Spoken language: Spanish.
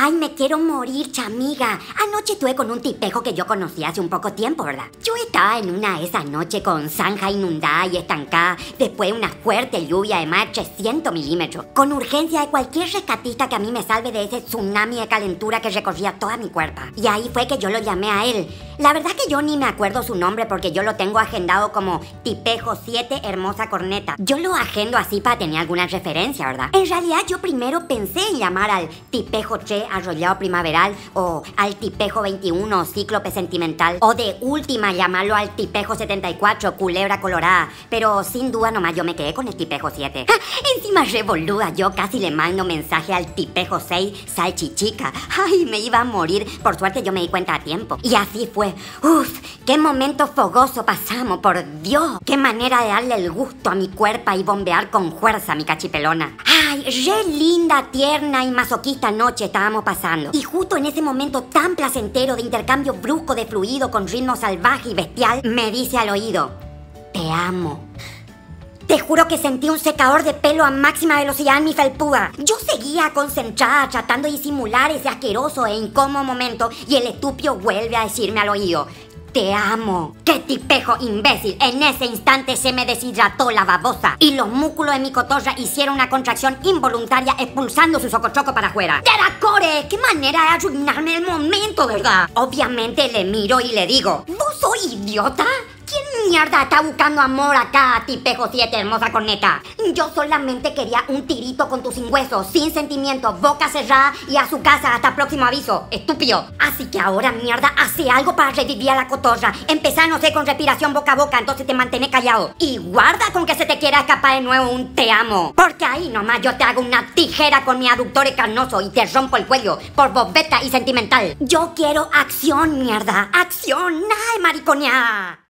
Ay, me quiero morir, chamiga. Anoche estuve con un tipejo que yo conocí hace un poco tiempo, ¿verdad? Yo estaba en una de esas noches con zanja inundada y estancada después de una fuerte lluvia de más de 300 milímetros, con urgencia de cualquier rescatista que a mí me salve de ese tsunami de calentura que recorría toda mi cuerpo. Y ahí fue que yo lo llamé a él. La verdad que yo ni me acuerdo su nombre porque yo lo tengo agendado como Tipejo 7 Hermosa Corneta. Yo lo agendo así para tener alguna referencia, ¿verdad? En realidad yo primero pensé en llamar al Tipejo 3 Arrollado Primaveral o al Tipejo 21 Cíclope Sentimental o de última llamarlo al Tipejo 74 Culebra Colorada, pero sin duda nomás yo me quedé con el Tipejo 7. Encima revoluda, yo casi le mando mensaje al Tipejo 6 Salchichica. Ay, me iba a morir. Por suerte yo me di cuenta a tiempo. Y así fue. Uf, qué momento fogoso pasamos, por Dios. Qué manera de darle el gusto a mi cuerpo y bombear con fuerza mi cachipelona. Ay, re linda, tierna y masoquista noche estábamos pasando. Y justo en ese momento tan placentero de intercambio brusco de fluido con ritmo salvaje y bestial, me dice al oído: te amo. Te juro que sentí un secador de pelo a máxima velocidad en mi felpuda. Yo seguía concentrada tratando de disimular ese asqueroso e incómodo momento y el estúpido vuelve a decirme al oído: te amo. ¡Qué tipejo imbécil! En ese instante se me deshidrató la babosa y los músculos de mi cotorra hicieron una contracción involuntaria expulsando su socochoco para afuera. ¡Teracore! ¡Qué manera de arruinarme el momento, verdad! Obviamente le miro y le digo: ¿vos soy idiota? ¿Quién mierda está buscando amor acá, Tipejo 7 Hermosa Corneta? Yo solamente quería un tirito con tu sin hueso, sin sentimientos, boca cerrada y a su casa hasta próximo aviso, estúpido. Así que ahora, mierda, hace algo para revivir a la cotorra. Empezá, no sé, con respiración boca a boca, entonces te mantén callado. Y guarda con que se te quiera escapar de nuevo un te amo. Porque ahí nomás yo te hago una tijera con mi aductor carnoso y te rompo el cuello por bobeta y sentimental. Yo quiero acción, mierda. Acción, nada de mariconeada.